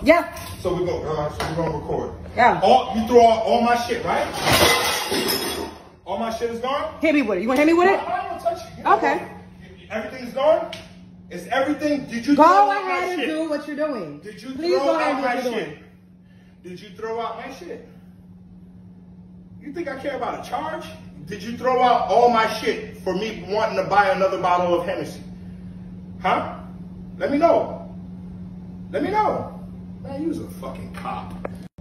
Yeah. So we're gonna record. Yeah. You throw out all my shit, right? All my shit is gone? Hit me with it. You gonna hit me with it? I don't touch it. Okay. Everything's gone? Is everything? Did you go throw out my ahead and shit? do what you're doing. Did you Please throw go ahead out and do my what you're shit? doing. Did you throw out my shit? You think I care about a charge? Did you throw out all my shit for me wanting to buy another bottle of Hennessy? Huh? Let me know. Let me know. Man, you was a fucking cop.